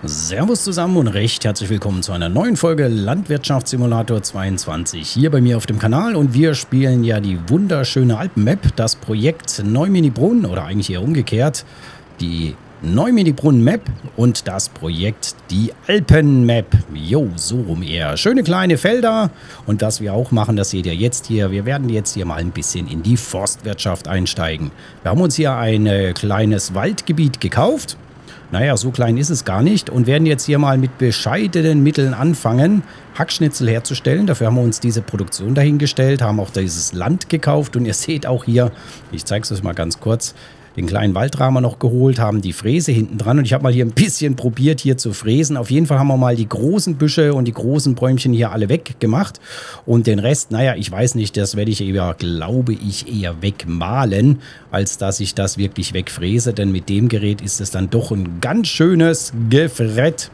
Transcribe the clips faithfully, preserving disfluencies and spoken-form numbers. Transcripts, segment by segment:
Servus zusammen und recht herzlich willkommen zu einer neuen Folge Landwirtschaftssimulator zweiundzwanzig hier bei mir auf dem Kanal, und wir spielen ja die wunderschöne Alpenmap, das Projekt Neumini-Brunn, oder eigentlich eher umgekehrt, die Neumini-Brunn-Map und das Projekt die Alpen-Map. Jo, so rum eher. Schöne kleine Felder, und was wir auch machen, das seht ihr jetzt hier, wir werden jetzt hier mal ein bisschen in die Forstwirtschaft einsteigen. Wir haben uns hier ein äh, kleines Waldgebiet gekauft. Naja, so klein ist es gar nicht, und werden jetzt hier mal mit bescheidenen Mitteln anfangen, Hackschnitzel herzustellen. Dafür haben wir uns diese Produktion dahingestellt, haben auch dieses Land gekauft, und ihr seht auch hier, ich zeige es euch mal ganz kurz, den kleinen Waldrahmen noch geholt, haben die Fräse hinten dran, und ich habe mal hier ein bisschen probiert, hier zu fräsen. Auf jeden Fall haben wir mal die großen Büsche und die großen Bäumchen hier alle weggemacht, und den Rest, naja, ich weiß nicht, das werde ich eher, glaube ich, eher wegmalen, als dass ich das wirklich wegfräse, denn mit dem Gerät ist es dann doch ein ganz schönes Gefrett.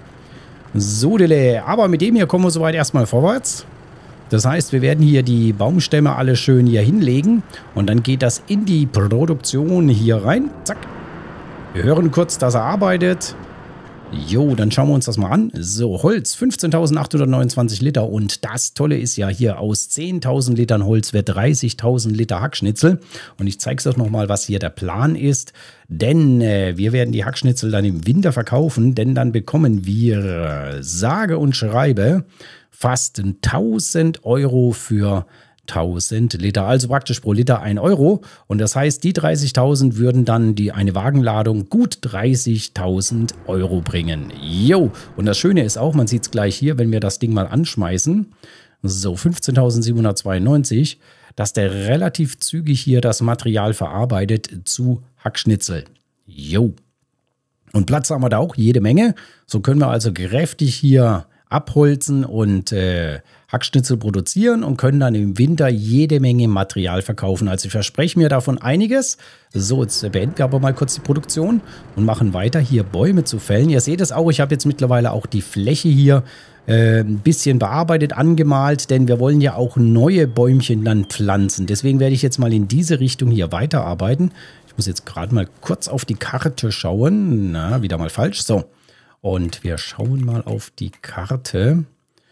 So, dele. Aber mit dem hier kommen wir soweit erstmal vorwärts. Das heißt, wir werden hier die Baumstämme alle schön hier hinlegen, und dann geht das in die Produktion hier rein. Zack. Wir hören kurz, dass er arbeitet. Jo, dann schauen wir uns das mal an. So, Holz, fünfzehntausendachthundertneunundzwanzig Liter, und das Tolle ist ja hier, aus zehntausend Litern Holz wird dreißigtausend Liter Hackschnitzel. Und ich zeige es euch nochmal, was hier der Plan ist, denn äh, wir werden die Hackschnitzel dann im Winter verkaufen, denn dann bekommen wir, äh, sage und schreibe, fast tausend Euro für tausend Liter, also praktisch pro Liter ein Euro. Und das heißt, die dreißigtausend würden dann die eine Wagenladung gut dreißigtausend Euro bringen. Jo, und das Schöne ist auch, man sieht es gleich hier, wenn wir das Ding mal anschmeißen, so fünfzehntausendsiebenhundertzweiundneunzig, dass der relativ zügig hier das Material verarbeitet zu Hackschnitzel. Jo. Und Platz haben wir da auch jede Menge. So können wir also kräftig hier abholzen und äh, Hackschnitzel produzieren und können dann im Winter jede Menge Material verkaufen. Also ich verspreche mir davon einiges. So, jetzt beenden wir aber mal kurz die Produktion und machen weiter, hier Bäume zu fällen. Ihr seht es auch, ich habe jetzt mittlerweile auch die Fläche hier äh, ein bisschen bearbeitet, angemalt, denn wir wollen ja auch neue Bäumchen dann pflanzen. Deswegen werde ich jetzt mal in diese Richtung hier weiterarbeiten. Ich muss jetzt gerade mal kurz auf die Karte schauen. Na, wieder mal falsch. So. Und wir schauen mal auf die Karte.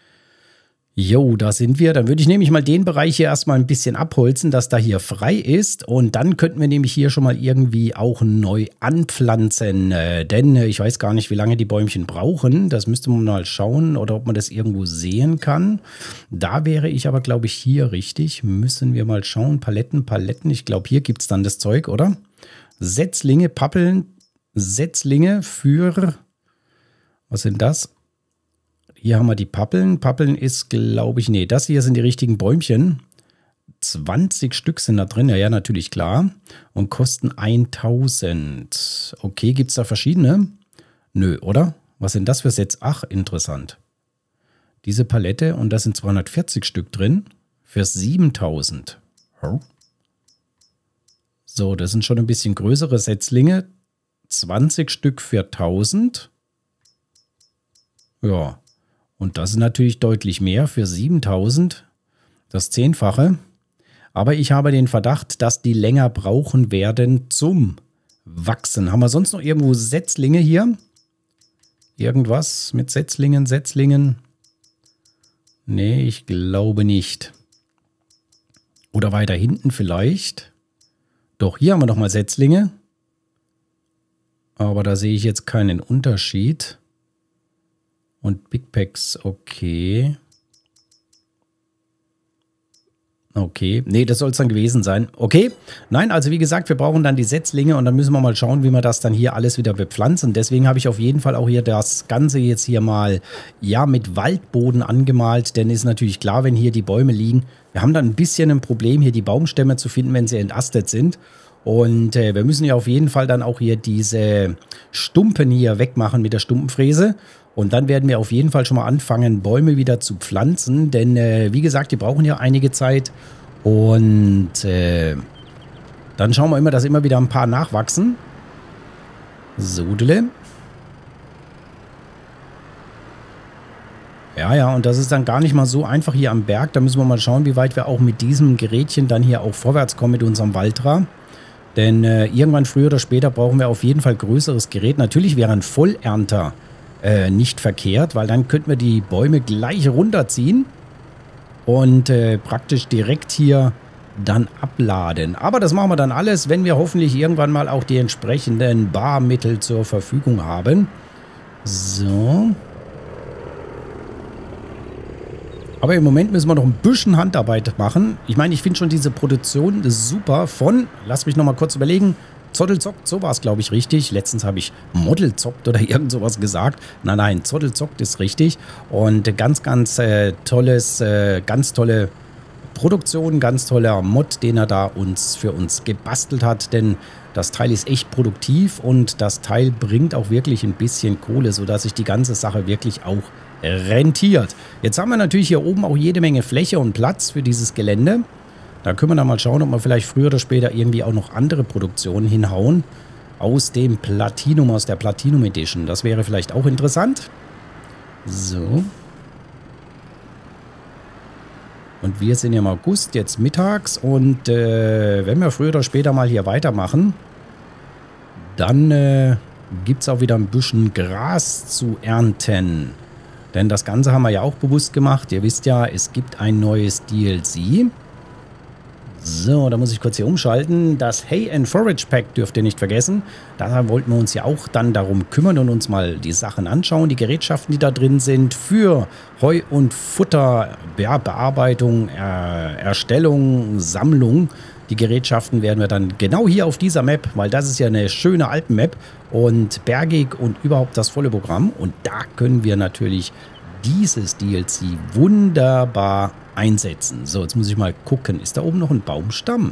Jo, da sind wir. Dann würde ich nämlich mal den Bereich hier erstmal ein bisschen abholzen, dass da hier frei ist. Und dann könnten wir nämlich hier schon mal irgendwie auch neu anpflanzen. Äh, denn äh, ich weiß gar nicht, wie lange die Bäumchen brauchen. Das müsste man mal schauen, oder ob man das irgendwo sehen kann. Da wäre ich aber, glaube ich, hier richtig. Müssen wir mal schauen. Paletten, Paletten. Ich glaube, hier gibt es dann das Zeug, oder? Setzlinge, Pappeln, Setzlinge für... Was sind das? Hier haben wir die Pappeln. Pappeln ist, glaube ich, nee, das hier sind die richtigen Bäumchen. zwanzig Stück sind da drin, ja, ja, natürlich, klar. Und kosten tausend. Okay, gibt es da verschiedene? Nö, oder? Was sind das für Sets? Ach, interessant. Diese Palette, und da sind zweihundertvierzig Stück drin, für siebentausend. So, das sind schon ein bisschen größere Setzlinge. zwanzig Stück für tausend. Ja, und das ist natürlich deutlich mehr für siebentausend, das Zehnfache. Aber ich habe den Verdacht, dass die länger brauchen werden zum Wachsen. Haben wir sonst noch irgendwo Setzlinge hier? Irgendwas mit Setzlingen, Setzlingen? Nee, ich glaube nicht. Oder weiter hinten vielleicht? Doch, hier haben wir noch mal Setzlinge. Aber da sehe ich jetzt keinen Unterschied. Und Big Packs, okay. Okay, nee, das soll es dann gewesen sein. Okay, nein, also wie gesagt, wir brauchen dann die Setzlinge, und dann müssen wir mal schauen, wie wir das dann hier alles wieder bepflanzen. Deswegen habe ich auf jeden Fall auch hier das Ganze jetzt hier mal, ja, mit Waldboden angemalt, denn ist natürlich klar, wenn hier die Bäume liegen, wir haben dann ein bisschen ein Problem, hier die Baumstämme zu finden, wenn sie entastet sind. Und äh, wir müssen ja auf jeden Fall dann auch hier diese Stumpen hier wegmachen mit der Stumpenfräse. Und dann werden wir auf jeden Fall schon mal anfangen, Bäume wieder zu pflanzen. Denn, äh, wie gesagt, die brauchen ja einige Zeit. Und äh, dann schauen wir immer, dass immer wieder ein paar nachwachsen. Sodele. Ja, ja, und das ist dann gar nicht mal so einfach hier am Berg. Da müssen wir mal schauen, wie weit wir auch mit diesem Gerätchen dann hier auch vorwärts kommen mit unserem Waltra. Denn äh, irgendwann früher oder später brauchen wir auf jeden Fall größeres Gerät. Natürlich wäre ein Vollernter äh, nicht verkehrt, weil dann könnten wir die Bäume gleich runterziehen und äh, praktisch direkt hier dann abladen. Aber das machen wir dann alles, wenn wir hoffentlich irgendwann mal auch die entsprechenden Barmittel zur Verfügung haben. So. Aber im Moment müssen wir noch ein bisschen Handarbeit machen. Ich meine, ich finde schon diese Produktion super von, lass mich nochmal kurz überlegen, Zottelzockt, so war es, glaube ich, richtig. Letztens habe ich Modelzockt oder irgend sowas gesagt. Nein, nein, Zottelzockt ist richtig. Und ganz, ganz äh, tolles, äh, ganz tolle Produktion, ganz toller Mod, den er da uns für uns gebastelt hat. Denn das Teil ist echt produktiv und das Teil bringt auch wirklich ein bisschen Kohle, sodass sich die ganze Sache wirklich auch rentiert. Jetzt haben wir natürlich hier oben auch jede Menge Fläche und Platz für dieses Gelände. Da können wir dann mal schauen, ob wir vielleicht früher oder später irgendwie auch noch andere Produktionen hinhauen. Aus dem Platinum, aus der Platinum Edition. Das wäre vielleicht auch interessant. So. Und wir sind im August, jetzt mittags. Und äh, wenn wir früher oder später mal hier weitermachen, dann äh, gibt es auch wieder ein bisschen Gras zu ernten. Denn das Ganze haben wir ja auch bewusst gemacht. Ihr wisst ja, es gibt ein neues D L C. So, da muss ich kurz hier umschalten. Das Hay and Forage Pack dürft ihr nicht vergessen. Da wollten wir uns ja auch dann darum kümmern und uns mal die Sachen anschauen. Die Gerätschaften, die da drin sind für Heu und Futter, ja, Bearbeitung, äh, Erstellung, Sammlung. Die Gerätschaften werden wir dann genau hier auf dieser Map, weil das ist ja eine schöne Alpen-Map und bergig und überhaupt das volle Programm. Und da können wir natürlich dieses D L C wunderbar einsetzen. So, jetzt muss ich mal gucken. Ist da oben noch ein Baumstamm?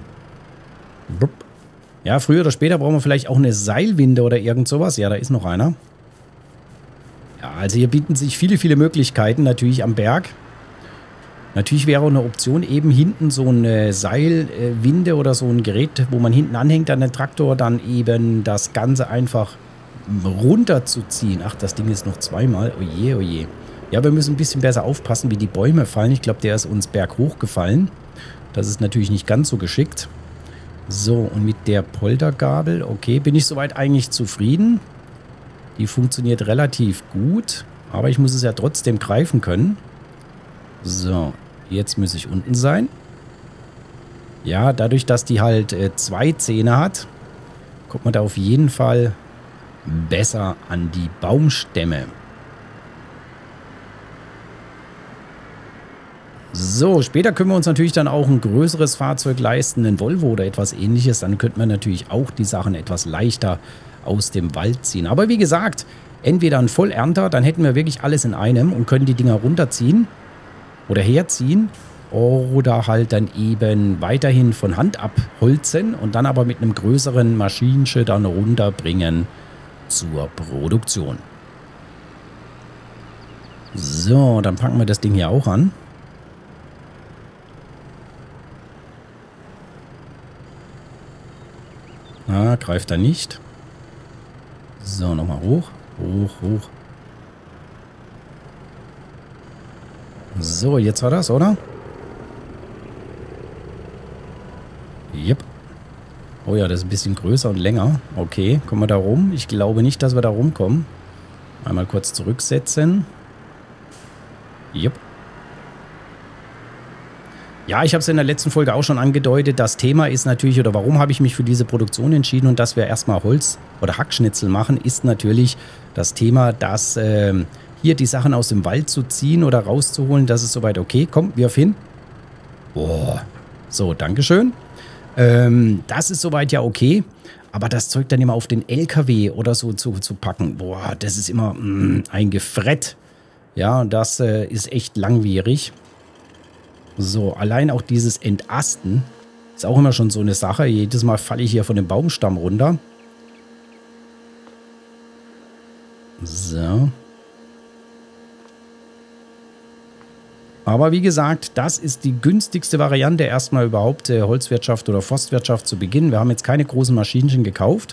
Ja, früher oder später brauchen wir vielleicht auch eine Seilwinde oder irgend sowas. Ja, da ist noch einer. Ja, also hier bieten sich viele, viele Möglichkeiten natürlich am Berg. Natürlich wäre auch eine Option eben hinten so eine Seilwinde oder so ein Gerät, wo man hinten anhängt an den Traktor, dann eben das Ganze einfach runterzuziehen. Ach, das Ding ist noch zweimal. Oje, oje. Ja, wir müssen ein bisschen besser aufpassen, wie die Bäume fallen. Ich glaube, der ist uns berghoch gefallen. Das ist natürlich nicht ganz so geschickt. So, und mit der Poltergabel, okay, bin ich soweit eigentlich zufrieden. Die funktioniert relativ gut, aber ich muss es ja trotzdem greifen können. So, jetzt muss ich unten sein. Ja, dadurch, dass die halt äh, zwei Zähne hat, kommt man da auf jeden Fall besser an die Baumstämme. So, später können wir uns natürlich dann auch ein größeres Fahrzeug leisten, einen Volvo oder etwas ähnliches. Dann könnten wir natürlich auch die Sachen etwas leichter aus dem Wald ziehen. Aber wie gesagt, entweder ein Vollernter, dann hätten wir wirklich alles in einem und können die Dinger runterziehen oder herziehen. Oder halt dann eben weiterhin von Hand abholzen und dann aber mit einem größeren Maschinchen dann runterbringen zur Produktion. So, dann packen wir das Ding hier auch an. Ah, greift er nicht. So, nochmal hoch. Hoch, hoch. So, jetzt war das, oder? Yep. Oh ja, das ist ein bisschen größer und länger. Okay, kommen wir da rum? Ich glaube nicht, dass wir da rumkommen. Einmal kurz zurücksetzen. Yep. Ja, ich habe es in der letzten Folge auch schon angedeutet. Das Thema ist natürlich, oder warum habe ich mich für diese Produktion entschieden und dass wir erstmal Holz oder Hackschnitzel machen, ist natürlich das Thema, dass äh, hier die Sachen aus dem Wald zu ziehen oder rauszuholen, das ist soweit okay. Komm, wirf hin. Boah. So, Dankeschön. Ähm, das ist soweit ja okay. Aber das Zeug dann immer auf den L K W oder so zu, zu packen, boah, das ist immer mh, ein Gefrett. Ja, und das äh, ist echt langwierig. So, allein auch dieses Entasten ist auch immer schon so eine Sache. Jedes Mal falle ich hier von dem Baumstamm runter. So. Aber wie gesagt, das ist die günstigste Variante, erstmal überhaupt äh, Holzwirtschaft oder Forstwirtschaft zu beginnen. Wir haben jetzt keine großen Maschinchen gekauft.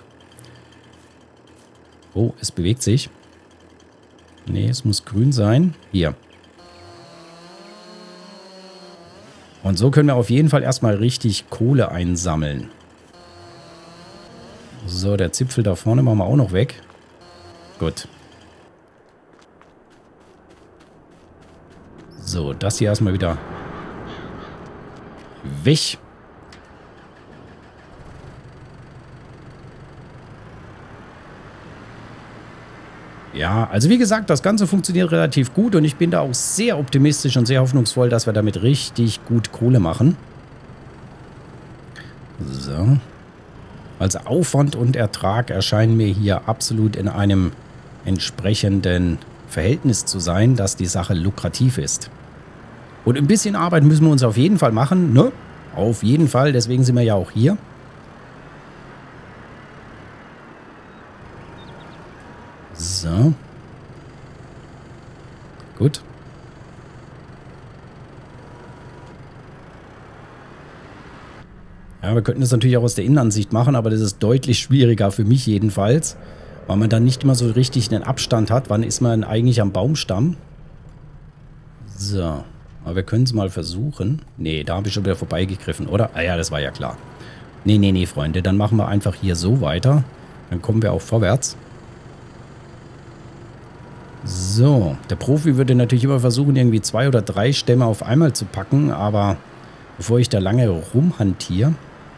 Oh, es bewegt sich. Nee, es muss grün sein. Hier. Und so können wir auf jeden Fall erstmal richtig Kohle einsammeln. So, der Zipfel da vorne machen wir auch noch weg. Gut. So, das hier erstmal wieder weg. Ja, also wie gesagt, das Ganze funktioniert relativ gut und ich bin da auch sehr optimistisch und sehr hoffnungsvoll, dass wir damit richtig gut Kohle machen. So. Also Aufwand und Ertrag erscheinen mir hier absolut in einem entsprechenden Verhältnis zu sein, dass die Sache lukrativ ist. Und ein bisschen Arbeit müssen wir uns auf jeden Fall machen, ne? Auf jeden Fall, deswegen sind wir ja auch hier. So. Gut. Ja, wir könnten das natürlich auch aus der Innenansicht machen, aber das ist deutlich schwieriger für mich jedenfalls, weil man dann nicht immer so richtig einen Abstand hat. Wann ist man eigentlich am Baumstamm? So. Aber wir können es mal versuchen. Nee, da habe ich schon wieder vorbeigegriffen, oder? Ah ja, das war ja klar. Nee, nee, nee, Freunde. Dann machen wir einfach hier so weiter. Dann kommen wir auch vorwärts. So. Der Profi würde natürlich immer versuchen, irgendwie zwei oder drei Stämme auf einmal zu packen. Aber bevor ich da lange rumhantiere...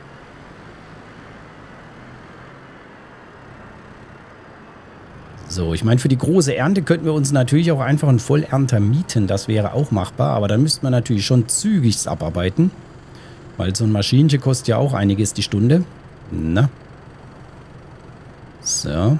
So, ich meine, für die große Ernte könnten wir uns natürlich auch einfach einen Vollernter mieten. Das wäre auch machbar, aber dann müsste man natürlich schon zügig abarbeiten. Weil so ein Maschinchen kostet ja auch einiges die Stunde. Na. So.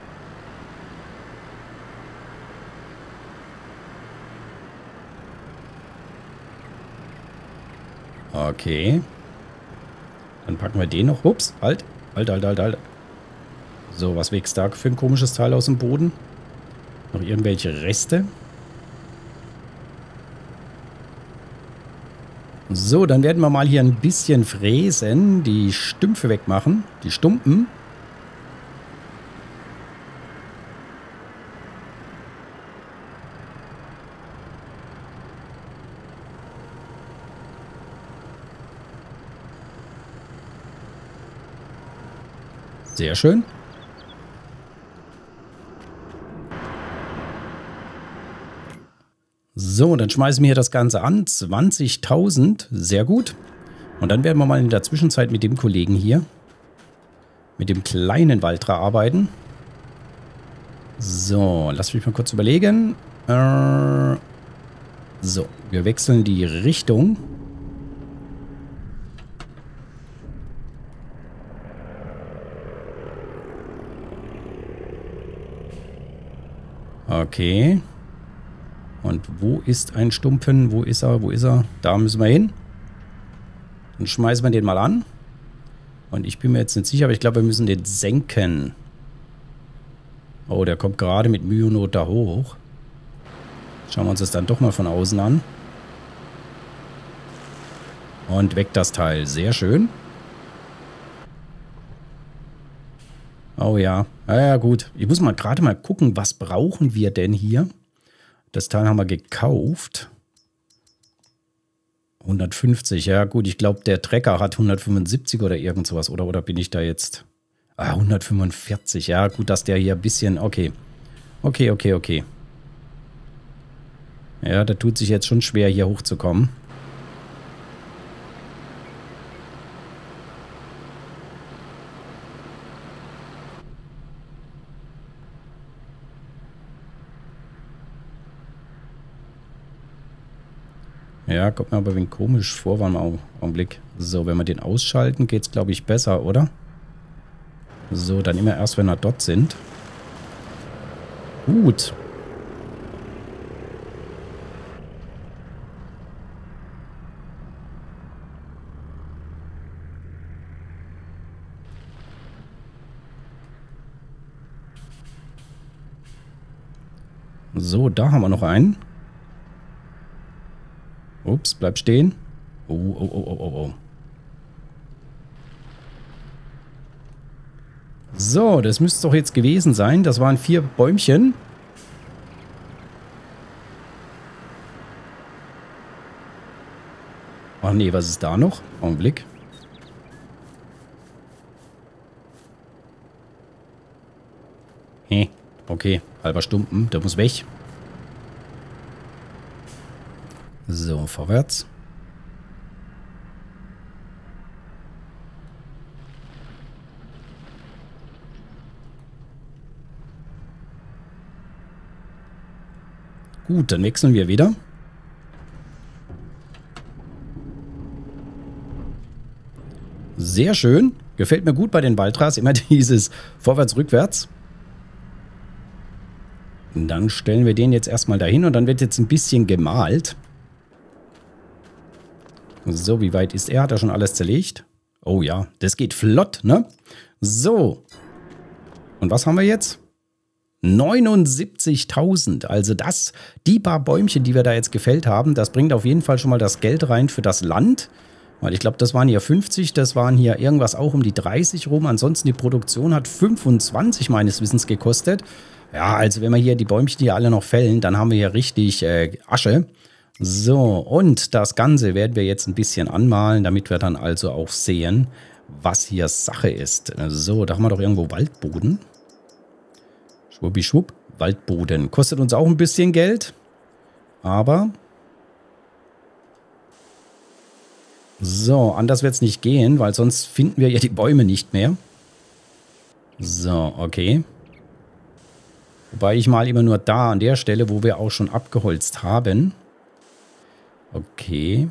Okay. Dann packen wir den noch. Ups, halt. Halt, halt, halt, halt. So, was wächst da für ein komisches Teil aus dem Boden? Noch irgendwelche Reste? So, dann werden wir mal hier ein bisschen fräsen, die Stümpfe wegmachen, die Stumpen. Sehr schön. So, dann schmeißen wir hier das Ganze an. zwanzigtausend. Sehr gut. Und dann werden wir mal in der Zwischenzeit mit dem Kollegen hier, mit dem kleinen Waltra arbeiten. So, lass mich mal kurz überlegen. Äh, so, wir wechseln die Richtung. Okay. Und wo ist ein Stumpen? Wo ist er? Wo ist er? Da müssen wir hin. Dann schmeißen wir den mal an. Und ich bin mir jetzt nicht sicher, aber ich glaube, wir müssen den senken. Oh, der kommt gerade mit Mühe und Not da hoch. Schauen wir uns das dann doch mal von außen an. Und weg das Teil. Sehr schön. Oh ja. Ja, ja, gut. Ich muss mal gerade mal gucken, was brauchen wir denn hier? Das Teil haben wir gekauft. hundertfünfzig, ja gut, ich glaube, der Trecker hat hundertfünfundsiebzig oder irgend sowas. Oder, oder bin ich da jetzt... Ah, hundertfünfundvierzig, ja gut, dass der hier ein bisschen... Okay, okay, okay, okay. Ja, da tut sich jetzt schon schwer, hier hochzukommen. Ja, kommt mir aber ein wenig komisch vor, war mal einen Augenblick. So, wenn wir den ausschalten, geht es, glaube ich, besser, oder? So, dann immer erst, wenn wir dort sind. Gut. So, da haben wir noch einen. Ups, bleib stehen. Oh, oh, oh, oh, oh, oh. So, das müsste es doch jetzt gewesen sein. Das waren vier Bäumchen. Ach nee, was ist da noch? Augenblick. Hä, okay, halber Stumpen, der muss weg. So, vorwärts. Gut, dann wechseln wir wieder. Sehr schön. Gefällt mir gut bei den Baltras. Immer dieses Vorwärts-Rückwärts. Dann stellen wir den jetzt erstmal dahin und dann wird jetzt ein bisschen gemalt. So, wie weit ist er? Hat er schon alles zerlegt? Oh ja, das geht flott, ne? So. Und was haben wir jetzt? neunundsiebzigtausend. Also das, die paar Bäumchen, die wir da jetzt gefällt haben, das bringt auf jeden Fall schon mal das Geld rein für das Land. Weil ich glaube, das waren hier fünfzig, das waren hier irgendwas auch um die dreißig rum. Ansonsten die Produktion hat fünfundzwanzig meines Wissens gekostet. Ja, also wenn wir hier die Bäumchen hier alle noch fällen, dann haben wir hier richtig äh, Asche. So, und das Ganze werden wir jetzt ein bisschen anmalen, damit wir dann also auch sehen, was hier Sache ist. So, da haben wir doch irgendwo Waldboden. Schwuppi-schwupp, Waldboden. Kostet uns auch ein bisschen Geld, aber... So, anders wird es nicht gehen, weil sonst finden wir ja die Bäume nicht mehr. So, okay. Wobei ich mal immer nur da an der Stelle, wo wir auch schon abgeholzt haben. Okay.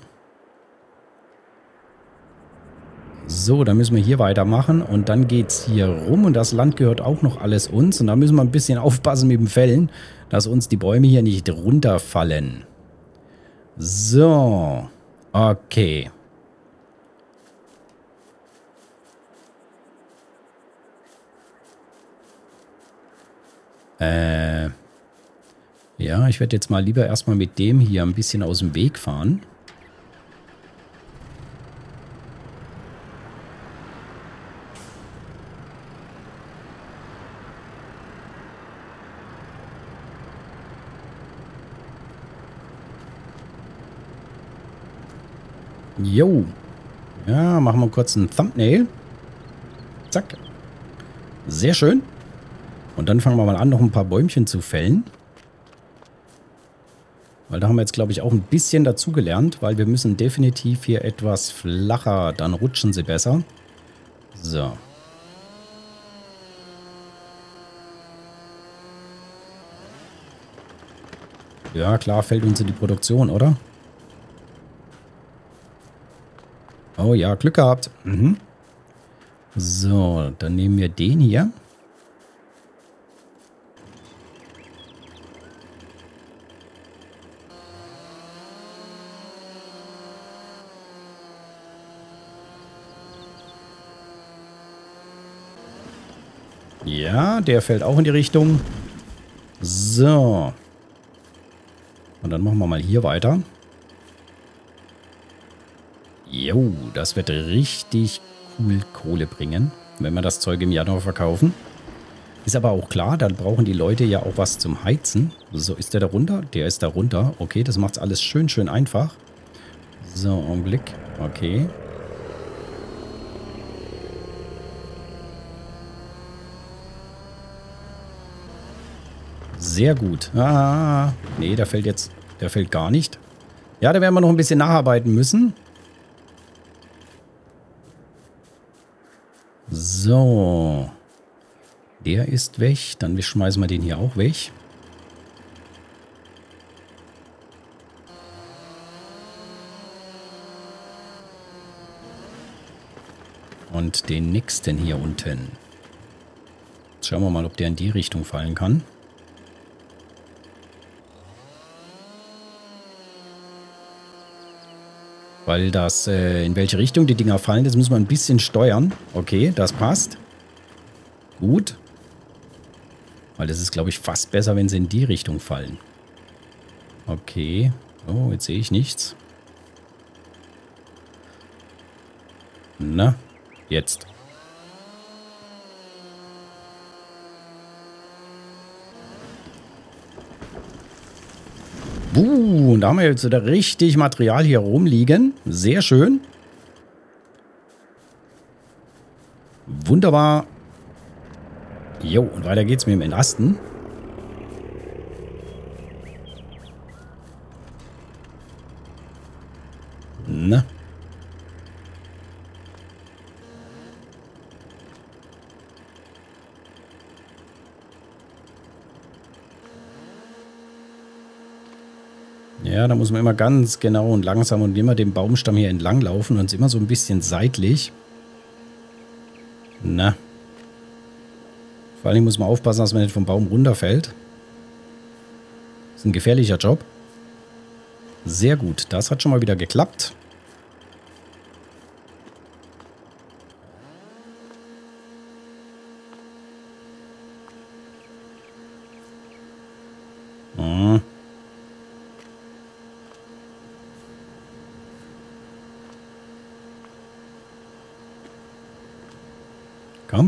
So, dann müssen wir hier weitermachen und dann geht es hier rum und das Land gehört auch noch alles uns. Und da müssen wir ein bisschen aufpassen mit dem Fällen, dass uns die Bäume hier nicht runterfallen. So, okay. Äh, ja, ich werde jetzt mal lieber erstmal mit dem hier ein bisschen aus dem Weg fahren. Jo. Ja, machen wir kurz ein Thumbnail. Zack. Sehr schön. Und dann fangen wir mal an, noch ein paar Bäumchen zu fällen. Weil da haben wir jetzt, glaube ich, auch ein bisschen dazugelernt, weil wir müssen definitiv hier etwas flacher, dann rutschen sie besser. So. Ja, klar, fällt uns in die Produktion, oder? Oh ja, Glück gehabt. Mhm. So, dann nehmen wir den hier. Ja, der fällt auch in die Richtung. So. Und dann machen wir mal hier weiter. Jo, das wird richtig cool Kohle bringen, wenn wir das Zeug im Januar verkaufen. Ist aber auch klar, dann brauchen die Leute ja auch was zum Heizen. So, ist der da runter? Der ist da runter. Okay, das macht alles schön, schön einfach. So, Augenblick. Okay. Sehr gut. Ah, nee, der fällt jetzt, der fällt gar nicht. Ja, da werden wir noch ein bisschen nacharbeiten müssen. So. Der ist weg. Dann schmeißen wir den hier auch weg. Und den nächsten hier unten. Jetzt schauen wir mal, ob der in die Richtung fallen kann. Weil das, äh, in welche Richtung die Dinger fallen, das müssen wir ein bisschen steuern. Okay, das passt. Gut. Weil das ist, glaube ich, fast besser, wenn sie in die Richtung fallen. Okay. Oh, jetzt sehe ich nichts. Na, jetzt. Uh, und da haben wir jetzt wieder richtig Material hier rumliegen. Sehr schön. Wunderbar. Jo, und weiter geht's mit dem Entasten. Ja, da muss man immer ganz genau und langsam und immer den Baumstamm hier entlang laufen und immer so ein bisschen seitlich. Na. Vor allem muss man aufpassen, dass man nicht vom Baum runterfällt. Das ist ein gefährlicher Job. Sehr gut, das hat schon mal wieder geklappt. Hm. Komm.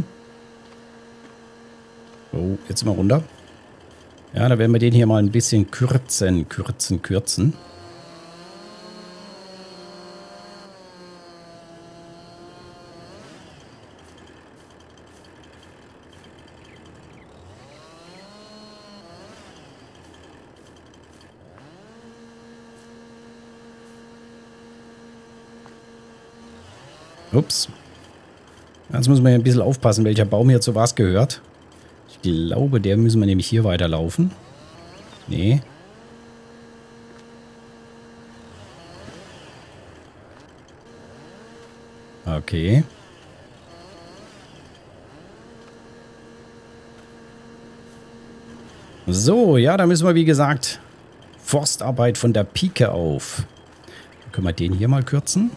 Oh, jetzt mal runter. Ja, da werden wir den hier mal ein bisschen kürzen, kürzen, kürzen. Ups. Jetzt müssen wir ein bisschen aufpassen, welcher Baum hier zu was gehört. Ich glaube, der müssen wir nämlich hier weiterlaufen. Nee. Okay. So, ja, da müssen wir, wie gesagt, Forstarbeit von der Pike auf. Dann können wir den hier mal kürzen.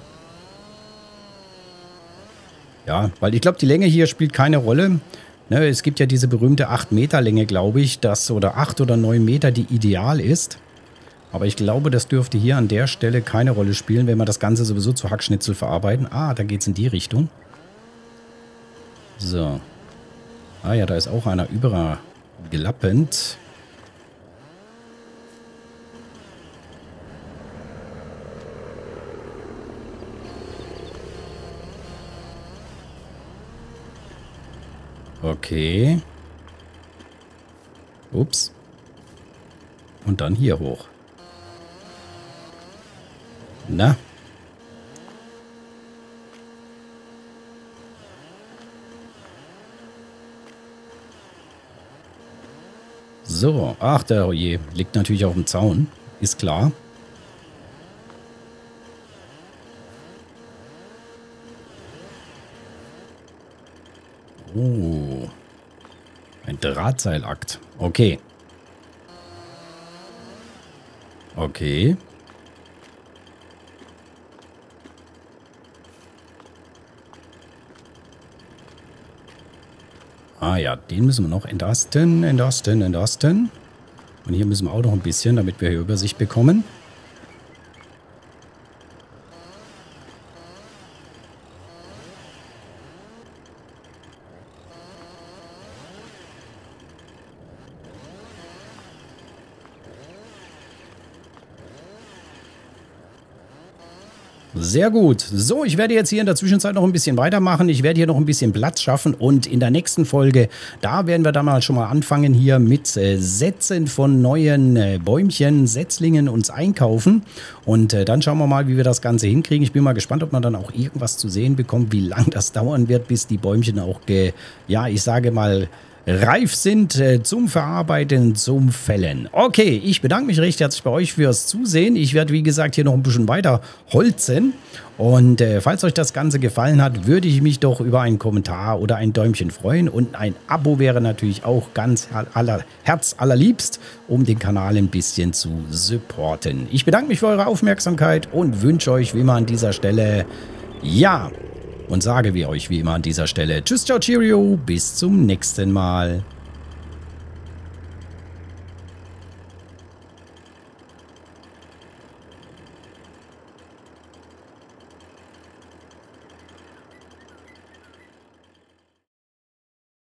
Ja, weil ich glaube, die Länge hier spielt keine Rolle. Ne, es gibt ja diese berühmte acht Meter Länge, glaube ich, das oder acht oder neun Meter, die ideal ist. Aber ich glaube, das dürfte hier an der Stelle keine Rolle spielen, wenn wir das Ganze sowieso zu Hackschnitzel verarbeiten. Ah, da geht es in die Richtung. So. Ah ja, da ist auch einer übergelappend. Okay. Ups. Und dann hier hoch. Na. So. Ach, der oh je. Liegt natürlich auf dem Zaun. Ist klar. Oh. Ein Drahtseilakt. Okay. Okay. Ah ja, den müssen wir noch entasten, entasten, entasten. Und hier müssen wir auch noch ein bisschen, damit wir hier Übersicht bekommen. Sehr gut. So, ich werde jetzt hier in der Zwischenzeit noch ein bisschen weitermachen. Ich werde hier noch ein bisschen Platz schaffen und in der nächsten Folge, da werden wir dann mal schon mal anfangen hier mit äh, Sätzen von neuen äh, Bäumchen, Setzlingen uns einkaufen. Und äh, dann schauen wir mal, wie wir das Ganze hinkriegen. Ich bin mal gespannt, ob man dann auch irgendwas zu sehen bekommt, wie lang das dauern wird, bis die Bäumchen auch, ge, ja, ich sage mal, reif sind äh, zum Verarbeiten, zum Fällen. Okay, ich bedanke mich recht herzlich bei euch fürs Zusehen. Ich werde, wie gesagt, hier noch ein bisschen weiter holzen. Und äh, falls euch das Ganze gefallen hat, würde ich mich doch über einen Kommentar oder ein Däumchen freuen. Und ein Abo wäre natürlich auch ganz aller, Herz allerliebst, um den Kanal ein bisschen zu supporten. Ich bedanke mich für eure Aufmerksamkeit und wünsche euch wie immer an dieser Stelle, ja, und sage wie euch wie immer an dieser Stelle, tschüss, ciao, cheerio, bis zum nächsten Mal.